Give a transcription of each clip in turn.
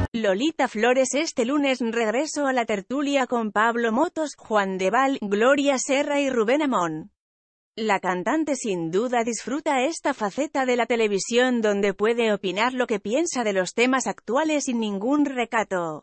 Lolita Flores. Este lunes regreso a la tertulia con Pablo Motos, Juan de Val, Gloria Serra y Rubén Amón. La cantante sin duda disfruta esta faceta de la televisión donde puede opinar lo que piensa de los temas actuales sin ningún recato.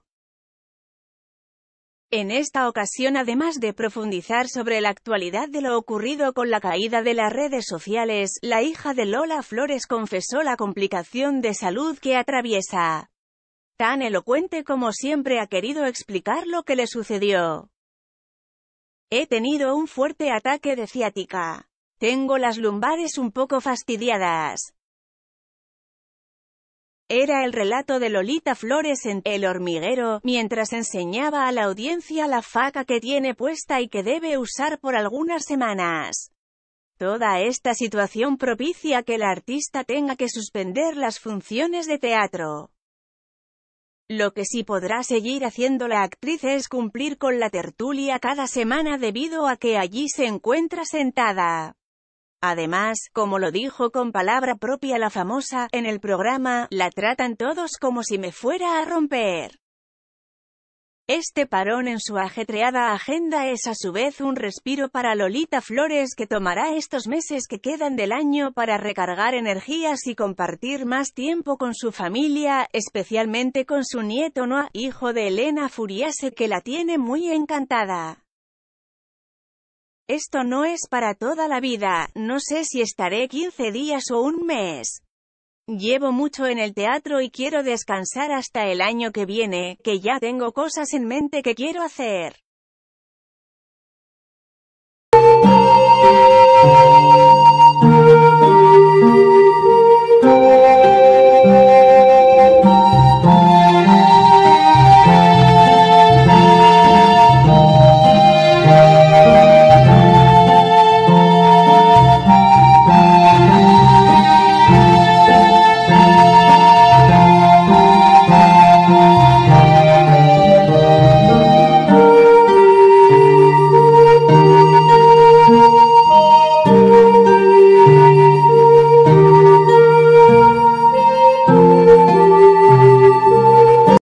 En esta ocasión, además de profundizar sobre la actualidad de lo ocurrido con la caída de las redes sociales, la hija de Lola Flores confesó la complicación de salud que atraviesa. Tan elocuente como siempre ha querido explicar lo que le sucedió. He tenido un fuerte ataque de ciática. Tengo las lumbares un poco fastidiadas. Era el relato de Lolita Flores en El Hormiguero, mientras enseñaba a la audiencia la faca que tiene puesta y que debe usar por algunas semanas. Toda esta situación propicia que la artista tenga que suspender las funciones de teatro. Lo que sí podrá seguir haciendo la actriz es cumplir con la tertulia cada semana debido a que allí se encuentra sentada. Además, como lo dijo con palabra propia la famosa, en el programa, la tratan todos como si me fuera a romper. Este parón en su ajetreada agenda es a su vez un respiro para Lolita Flores, que tomará estos meses que quedan del año para recargar energías y compartir más tiempo con su familia, especialmente con su nieto Noah, hijo de Elena Furiase, que la tiene muy encantada. Esto no es para toda la vida, no sé si estaré 15 días o un mes. Llevo mucho en el teatro y quiero descansar hasta el año que viene, que ya tengo cosas en mente que quiero hacer.